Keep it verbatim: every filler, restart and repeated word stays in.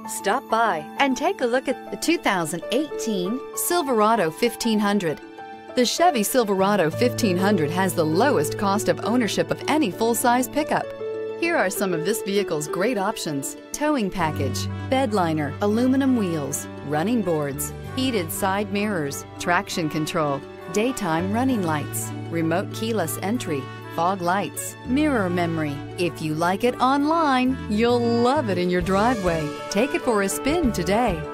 Stop by and take a look at the two thousand eighteen Silverado fifteen hundred. The Chevy Silverado fifteen hundred has the lowest cost of ownership of any full-size pickup. Here are some of this vehicle's great options: towing package, bed liner, aluminum wheels, running boards, heated side mirrors, traction control, daytime running lights, remote keyless entry, fog lights, mirror memory. If you like it online, you'll love it in your driveway. Take it for a spin today.